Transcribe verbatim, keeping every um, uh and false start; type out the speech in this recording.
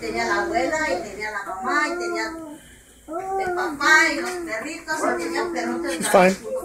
tenía la abuela, y tenía la mamá, y tenía el papá, y los perritos, y tenía perritos. It's fine.